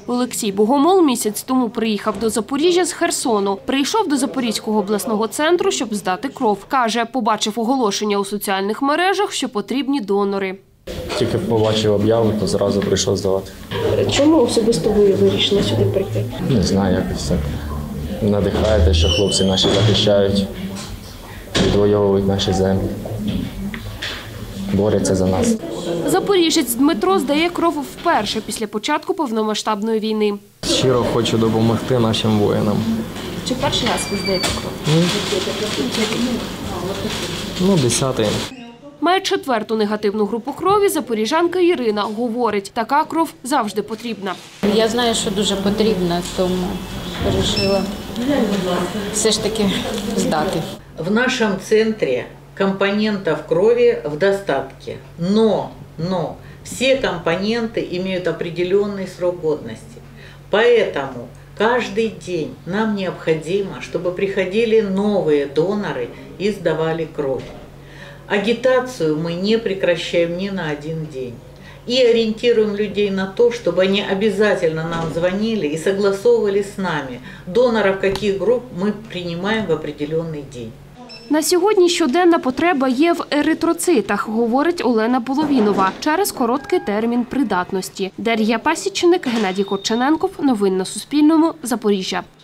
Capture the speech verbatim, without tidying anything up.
Олексій Богомол місяць тому приїхав до Запоріжжя з Херсону. Прийшов до Запорізького обласного центру, щоб здати кров. Каже, побачив оголошення у соціальних мережах, що потрібні донори. Тільки побачив об'яву, то зразу прийшов здавати. Чому особисто ви вирішили сюди прийти? Не знаю, якось так надихає те, що хлопці наші захищають, відвоюють наші землі, борються за нас. Запоріжець Дмитро здає кров вперше після початку повномасштабної війни. Щиро хочу допомогти нашим воїнам. Чи перший раз ви здаєте кров? Ну, десятий. Має четверту негативну групу крові, запоріжанка Ірина говорить, така кров завжди потрібна. Я знаю, що дуже потрібно, тому вирішила все ж таки здати. В нашем центре компонентов крови в достатке, но, но все компоненты имеют определенный срок годности. Поэтому каждый день нам необходимо, чтобы приходили новые доноры и сдавали кровь. Агитацию мы не прекращаем ни на один день. И ориентируем людей на то, чтобы они обязательно нам звонили и согласовывали с нами, доноров каких групп мы принимаем в определенный день. На сьогодні щоденна потреба є в еритроцитах, говорить Олена Половінова, через короткий термін придатності. Дар'я Пасічник, Геннадій Корчененков. Новини на Суспільному. Запоріжжя.